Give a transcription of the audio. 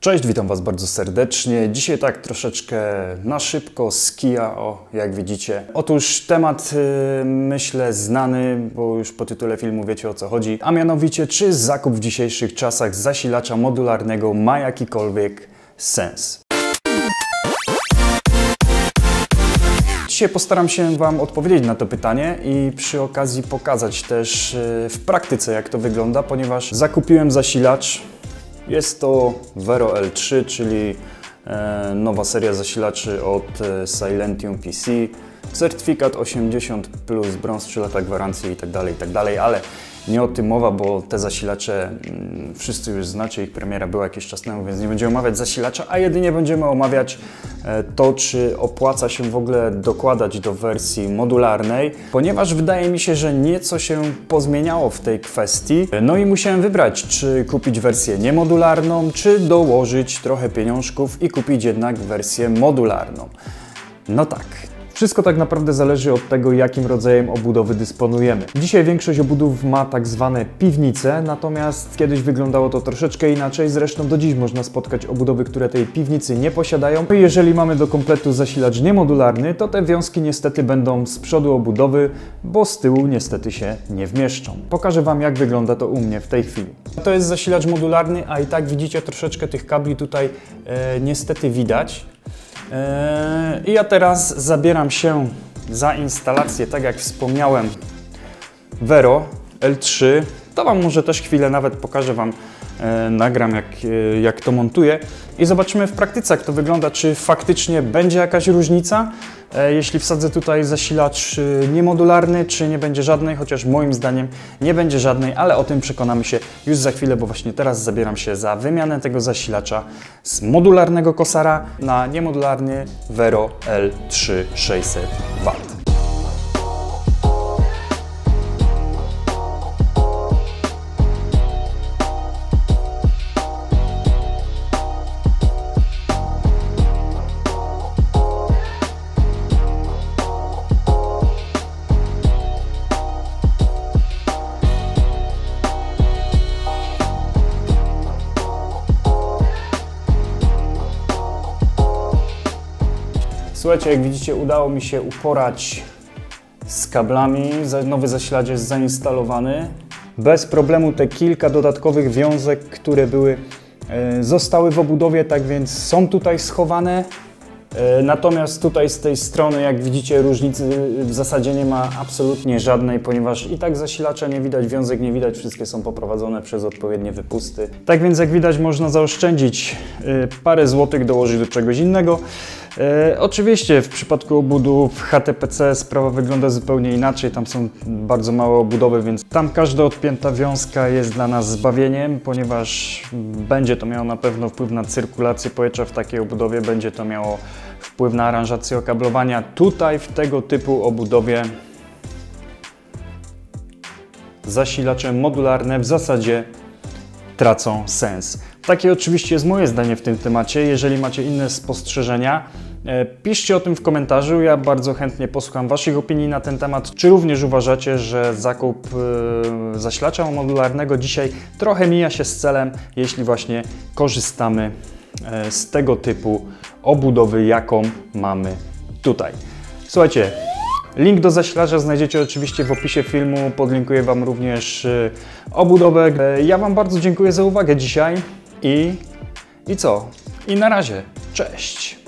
Cześć, witam Was bardzo serdecznie. Dzisiaj tak troszeczkę na szybko, z kija, jak widzicie. Otóż temat, myślę, znany, bo już po tytule filmu wiecie, o co chodzi. A mianowicie, czy zakup w dzisiejszych czasach zasilacza modularnego ma jakikolwiek sens? Dzisiaj postaram się Wam odpowiedzieć na to pytanie i przy okazji pokazać też w praktyce, jak to wygląda, ponieważ zakupiłem zasilacz. Jest to Vero L3, czyli nowa seria zasilaczy od Silentium PC. Certyfikat 80+, brąz, 3 lata gwarancji itd., ale nie o tym mowa, bo te zasilacze wszyscy już znacie, ich premiera była jakiś czas temu, więc nie będziemy omawiać zasilacza, a jedynie będziemy omawiać to, czy opłaca się w ogóle dokładać do wersji modularnej, ponieważ wydaje mi się, że nieco się pozmieniało w tej kwestii. No i musiałem wybrać, czy kupić wersję niemodularną, czy dołożyć trochę pieniążków i kupić jednak wersję modularną. No tak. Wszystko tak naprawdę zależy od tego, jakim rodzajem obudowy dysponujemy. Dzisiaj większość obudów ma tak zwane piwnice, natomiast kiedyś wyglądało to troszeczkę inaczej. Zresztą do dziś można spotkać obudowy, które tej piwnicy nie posiadają. I jeżeli mamy do kompletu zasilacz niemodularny, to te wiązki niestety będą z przodu obudowy, bo z tyłu niestety się nie wmieszczą. Pokażę Wam, jak wygląda to u mnie w tej chwili. To jest zasilacz modularny, a i tak widzicie troszeczkę tych kabli tutaj niestety widać. I ja teraz zabieram się za instalację, tak jak wspomniałem, Vero L3. To Wam może też chwilę nawet pokażę Wam, nagram jak to montuję i zobaczymy w praktyce, jak to wygląda, czy faktycznie będzie jakaś różnica, jeśli wsadzę tutaj zasilacz niemodularny, czy nie będzie żadnej, chociaż moim zdaniem nie będzie żadnej, ale o tym przekonamy się już za chwilę, bo właśnie teraz zabieram się za wymianę tego zasilacza z modularnego Kosara na niemodularny Vero L3 600W. Słuchajcie, jak widzicie, udało mi się uporać z kablami. Nowy zasilacz jest zainstalowany. Bez problemu te kilka dodatkowych wiązek, które zostały w obudowie, tak więc są tutaj schowane. Natomiast tutaj z tej strony, jak widzicie, różnicy w zasadzie nie ma absolutnie żadnej, ponieważ i tak zasilacza nie widać, wiązek nie widać, wszystkie są poprowadzone przez odpowiednie wypusty. Tak więc jak widać, można zaoszczędzić parę złotych, dołożyć do czegoś innego. Oczywiście w przypadku obudów HTPC sprawa wygląda zupełnie inaczej, tam są bardzo małe obudowy, więc tam każda odpięta wiązka jest dla nas zbawieniem, ponieważ będzie to miało na pewno wpływ na cyrkulację powietrza w takiej obudowie, będzie to miało wpływ na aranżację okablowania. Tutaj w tego typu obudowie zasilacze modularne w zasadzie tracą sens. Takie oczywiście jest moje zdanie w tym temacie. Jeżeli macie inne spostrzeżenia, piszcie o tym w komentarzu. Ja bardzo chętnie posłucham Waszych opinii na ten temat. Czy również uważacie, że zakup zasilacza modularnego dzisiaj trochę mija się z celem, jeśli właśnie korzystamy z tego typu obudowy, jaką mamy tutaj. Słuchajcie, link do zasilacza znajdziecie oczywiście w opisie filmu. Podlinkuję Wam również obudowę. Ja Wam bardzo dziękuję za uwagę dzisiaj i co? I na razie. Cześć!